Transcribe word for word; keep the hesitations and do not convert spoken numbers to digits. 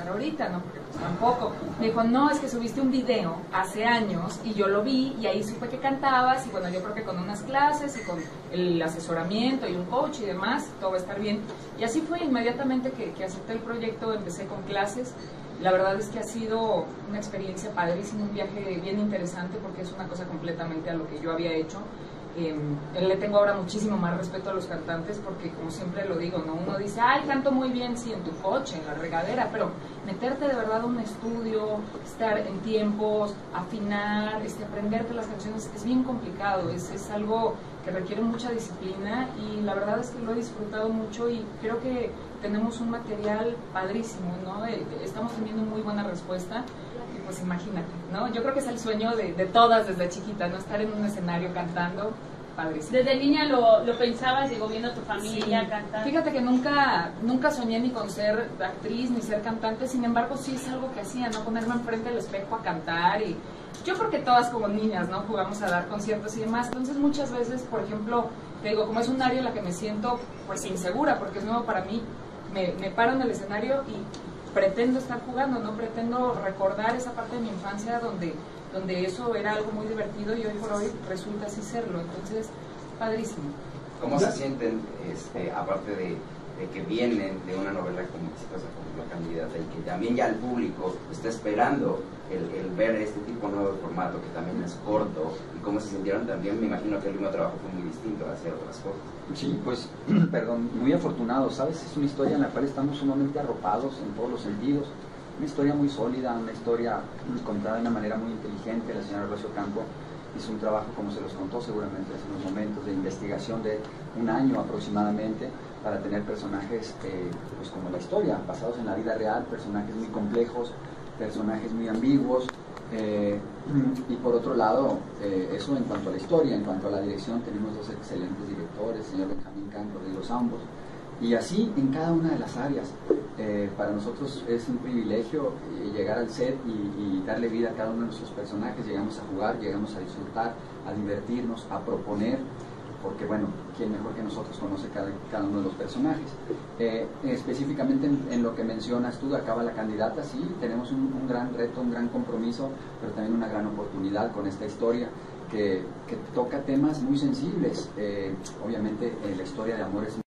empezar ahorita, ¿no? Porque pues tampoco. Me dijo, no, es que subiste un video hace años y yo lo vi y ahí supe que cantabas y bueno, yo creo que con unas clases y con el asesoramiento y un coach y demás, todo va a estar bien. Y así fue inmediatamente que, que acepté el proyecto, empecé con clases. La verdad es que ha sido una experiencia padrísima, un viaje bien interesante porque es una cosa completamente a lo que yo había hecho. Eh, le tengo ahora muchísimo más respeto a los cantantes porque, como siempre lo digo, ¿no? Uno dice, ay, canto muy bien, sí, en tu coche, en la regadera, pero meterte de verdad a un estudio, estar en tiempos, afinar, este, aprenderte las canciones, es bien complicado, es, es algo que requiere mucha disciplina y la verdad es que lo he disfrutado mucho y creo que tenemos un material padrísimo, ¿no? Eh, estamos teniendo muy buena respuesta. Pues imagínate, ¿no? Yo creo que es el sueño de, de todas desde chiquita, ¿no? Estar en un escenario cantando, padrísimo. ¿Desde niña lo, lo pensabas, digo, viendo a tu familia Sí. cantar? Fíjate que nunca, nunca soñé ni con ser actriz ni ser cantante, sin embargo sí es algo que hacía, ¿no? Ponerme enfrente del espejo a cantar y yo creo que todas como niñas, ¿no? Jugamos a dar conciertos y demás, entonces muchas veces, por ejemplo, te digo, como es un área en la que me siento pues insegura, porque es nuevo para mí, me, me paro en el escenario y pretendo estar jugando, no pretendo recordar esa parte de mi infancia donde, donde eso era algo muy divertido y hoy por hoy resulta así serlo, entonces, padrísimo. ¿Cómo se sienten, este, aparte de, de que vienen de una novela como exitosa como La Candidata y que también ya el público está esperando el, el ver este tipo nuevo de formato que también es corto, y cómo se sintieron también? Me imagino que el mismo trabajo fue muy distinto a hacer otras cosas. Sí, pues, perdón, muy afortunado, ¿sabes? Es una historia en la cual estamos sumamente arropados en todos los sentidos, una historia muy sólida, una historia contada de una manera muy inteligente. La señora Rocío Campo hizo un trabajo, como se los contó seguramente hace unos momentos, de investigación de un año aproximadamente para tener personajes, eh, pues como la historia, basados en la vida real, personajes muy complejos, personajes muy ambiguos. Eh, y por otro lado, eh, eso en cuanto a la historia. En cuanto a la dirección, tenemos dos excelentes directores, el señor Benjamín Canco de los ambos, y así en cada una de las áreas. Eh, para nosotros es un privilegio eh, llegar al set y, y darle vida a cada uno de nuestros personajes. Llegamos a jugar, llegamos a disfrutar, a divertirnos, a proponer, porque bueno, quién mejor que nosotros conoce cada, cada uno de los personajes. Eh, específicamente en, en lo que mencionas tú, acaba La Candidata, sí, tenemos un, un gran reto, un gran compromiso, pero también una gran oportunidad con esta historia que, que toca temas muy sensibles. Eh, obviamente eh, la historia de amor es